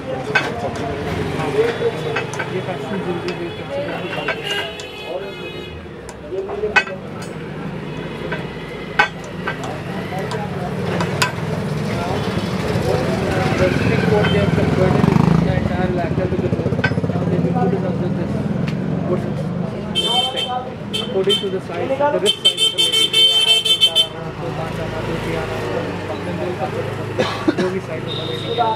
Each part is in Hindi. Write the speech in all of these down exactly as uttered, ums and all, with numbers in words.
ये फैशन ज्वेलरी भी what they have converted the entire lacquer to the gold. Now they will put it under this bushes. According to the size, the wrist size of the lady, जो भी size of the lady है.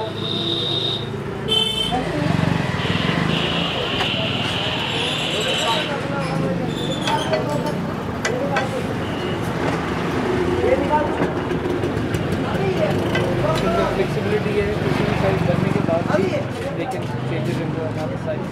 Flexibility है किसी भी साइज करने के बाद they can change it into another size.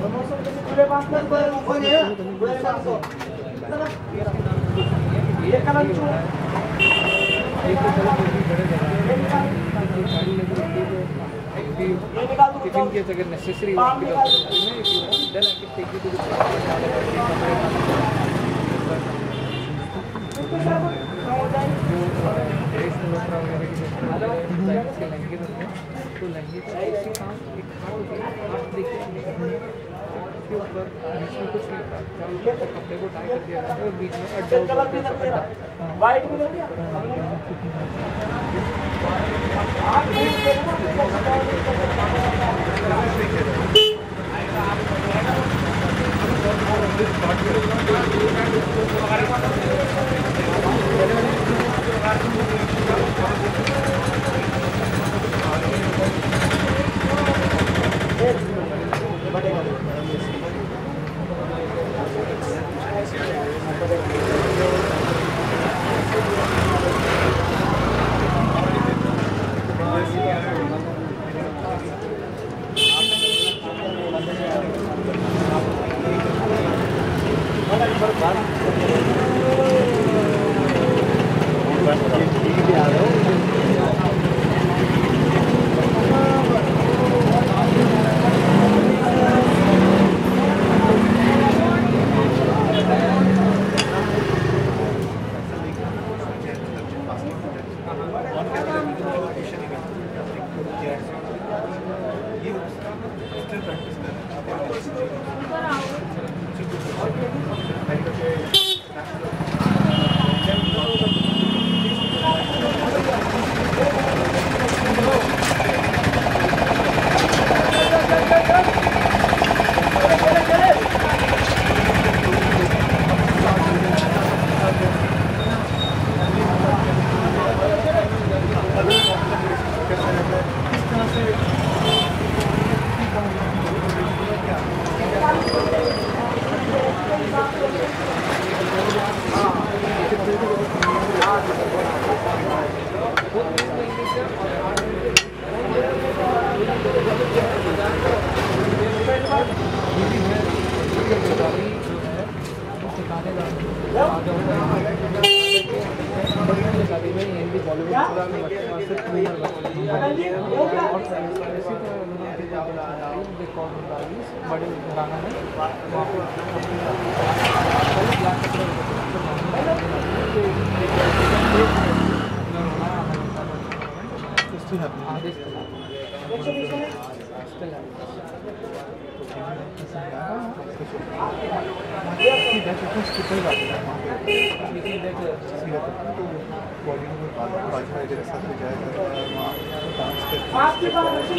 ये कलर जो ये तो कलर भी बड़े बड़े साड़ी लगी होती है किचन के अगर नेसेसरी हो then I can take you to the के लहंगे होते हैं तो लहंगे का ऐसी काम एक हाथ हाथ देखिए के ऊपर बीच में कुछ नहीं था तो कपड़े को टाई कर दिया और बीच में अड्डा अड्डा वाइट में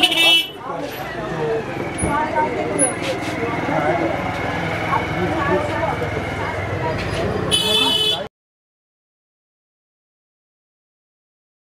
आपकी